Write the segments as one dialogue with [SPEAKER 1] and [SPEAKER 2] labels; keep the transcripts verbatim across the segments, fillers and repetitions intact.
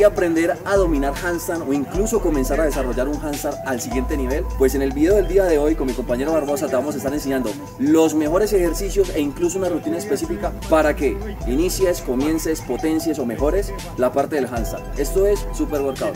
[SPEAKER 1] aprender a dominar handstand o incluso comenzar a desarrollar un handstand al siguiente nivel? Pues en el video del día de hoy con mi compañero Barbosa te vamos a estar enseñando los mejores ejercicios e incluso una rutina específica para que inicies, comiences, potencies o mejores la parte del handstand. Esto es Super Workout.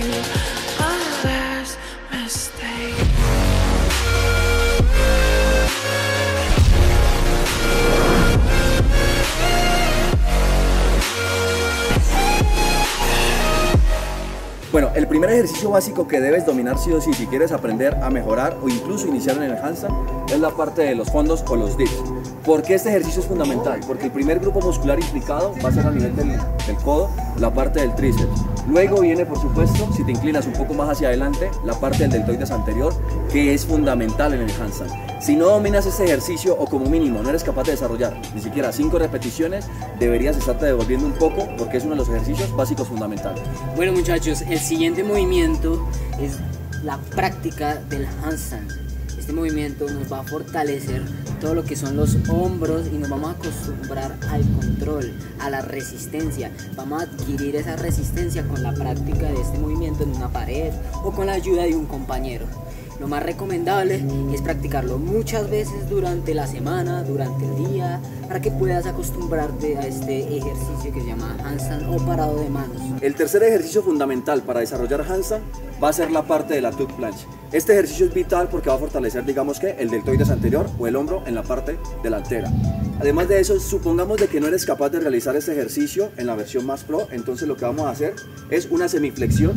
[SPEAKER 1] Bueno, el primer ejercicio básico que debes dominar sí o sí si quieres aprender a mejorar o incluso iniciar en el handstand es la parte de los fondos o los dips. ¿Por qué este ejercicio es fundamental? Porque el primer grupo muscular implicado va a ser a nivel del, del codo, la parte del tríceps. Luego viene, por supuesto, si te inclinas un poco más hacia adelante, la parte del deltoides anterior, que es fundamental en el handstand. Si no dominas este ejercicio o como mínimo no eres capaz de desarrollar ni siquiera cinco repeticiones, deberías estarte devolviendo un poco porque es uno de los ejercicios básicos fundamentales.
[SPEAKER 2] Bueno muchachos, el siguiente movimiento es la práctica del handstand. Este movimiento nos va a fortalecer todo lo que son los hombros y nos vamos a acostumbrar al control, a la resistencia. Vamos a adquirir esa resistencia con la práctica de este movimiento en una pared o con la ayuda de un compañero. Lo más recomendable es practicarlo muchas veces durante la semana, durante el día, para que puedas acostumbrarte a este ejercicio que se llama handstand o parado de manos.
[SPEAKER 1] El tercer ejercicio fundamental para desarrollar handstand va a ser la parte de la tuck planche. Este ejercicio es vital porque va a fortalecer, digamos que, el deltoides anterior o el hombro en la parte delantera. Además de eso, supongamos de que no eres capaz de realizar este ejercicio en la versión más pro, entonces lo que vamos a hacer es una semiflexión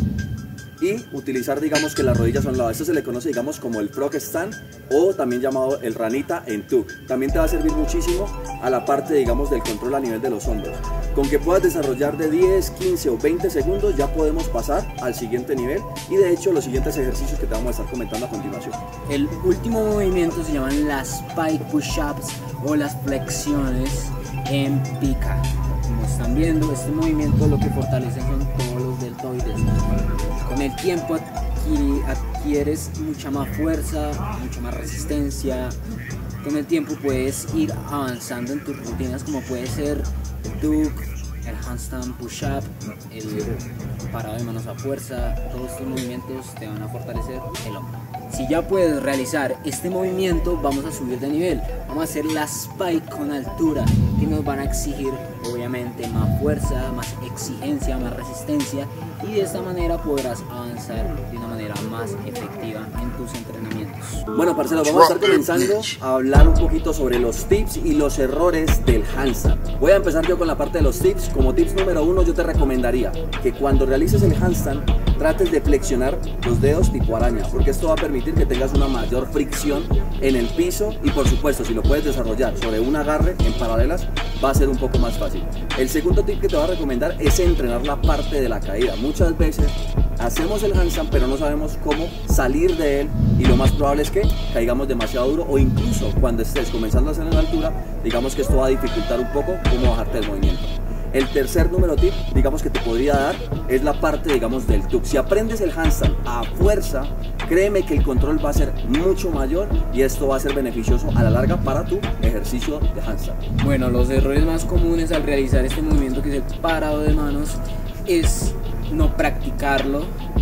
[SPEAKER 1] y utilizar, digamos, que las rodillas a un lado. Esto se le conoce, digamos, como el frog stand o también llamado el ranita en tuck. También te va a servir muchísimo a la parte, digamos, del control a nivel de los hombros. Con que puedas desarrollar de diez, quince o veinte segundos ya podemos pasar al siguiente nivel y de hecho los siguientes ejercicios que te vamos a estar comentando a continuación.
[SPEAKER 2] El último movimiento se llaman las spike push-ups o las flexiones en pica. Como están viendo, este movimiento lo que fortalece son todos los deltoides. Con el tiempo adquieres mucha más fuerza, mucha más resistencia. Con el tiempo puedes ir avanzando en tus rutinas como puede ser el tuck, el handstand push-up, el parado de manos a fuerza. Todos estos movimientos te van a fortalecer el hombro. Si ya puedes realizar este movimiento, vamos a subir de nivel. Vamos a hacer la spike con altura, que nos van a exigir obviamente más fuerza, más exigencia, más resistencia, y de esta manera podrás avanzar de una manera más efectiva en tus entrenamientos.
[SPEAKER 1] Bueno, parceros, vamos a estar comenzando a hablar un poquito sobre los tips y los errores del handstand. Voy a empezar yo con la parte de los tips. Como tips número uno, yo te recomendaría que cuando realices el handstand trates de flexionar los dedos tipo araña, porque esto va a permitir que tengas una mayor fricción en el piso y por supuesto si lo puedes desarrollar sobre un agarre en paralelas va a ser un poco más fácil. El segundo tip que te voy a recomendar es entrenar la parte de la caída. Muchas veces hacemos el handstand pero no sabemos cómo salir de él y lo más probable es que caigamos demasiado duro o incluso cuando estés comenzando a hacer en la altura, digamos que esto va a dificultar un poco cómo bajarte del movimiento. El tercer número tip, digamos que te podría dar, es la parte, digamos, del tuck. Si aprendes el handstand a fuerza, créeme que el control va a ser mucho mayor y esto va a ser beneficioso a la larga para tu ejercicio de handstand.
[SPEAKER 2] Bueno, los errores más comunes al realizar este movimiento, que es el parado de manos, es no practicarlo,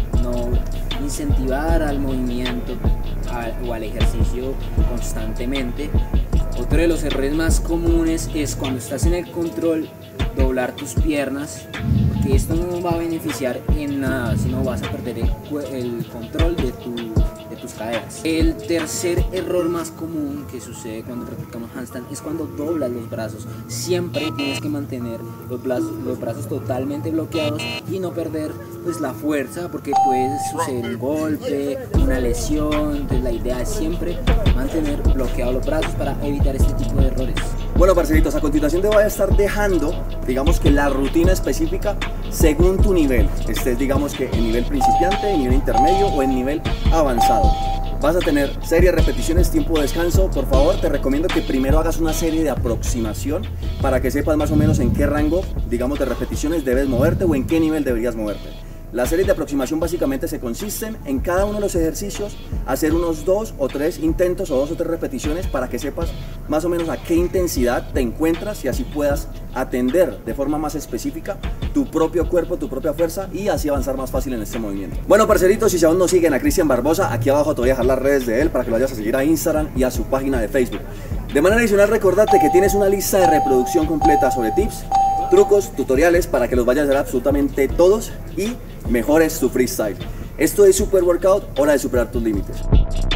[SPEAKER 2] no incentivar al movimiento a, o al ejercicio constantemente. Otro de los errores más comunes es cuando estás en el control, doblar tus piernas, porque esto no va a beneficiar en nada, sino vas a perder el, el control de, tu, de tus caderas. El tercer error más común que sucede cuando practicamos handstand es cuando doblas los brazos. Siempre tienes que mantener los brazos, los brazos totalmente bloqueados y no perder pues, la fuerza, porque puede suceder un golpe, una lesión. Entonces la idea es siempre mantener bloqueados los brazos para evitar este tipo de errores.
[SPEAKER 1] Bueno, parceritos, a continuación te voy a estar dejando, digamos que la rutina específica según tu nivel. Estés, digamos que en nivel principiante, en nivel intermedio o en nivel avanzado. Vas a tener series, repeticiones, tiempo de descanso. Por favor, te recomiendo que primero hagas una serie de aproximación para que sepas más o menos en qué rango, digamos, de repeticiones debes moverte o en qué nivel deberías moverte. Las series de aproximación básicamente se consisten en cada uno de los ejercicios hacer unos dos o tres intentos o dos o tres repeticiones para que sepas más o menos a qué intensidad te encuentras y así puedas atender de forma más específica tu propio cuerpo, tu propia fuerza y así avanzar más fácil en este movimiento. Bueno, parceritos, si aún no siguen a Cristian Barbosa, aquí abajo te voy a dejar las redes de él para que lo vayas a seguir a Instagram y a su página de Facebook. De manera adicional, recordarte que tienes una lista de reproducción completa sobre tips, trucos, tutoriales para que los vayas a hacer absolutamente todos y mejores tu freestyle. Esto es Super Workout, hora de superar tus límites.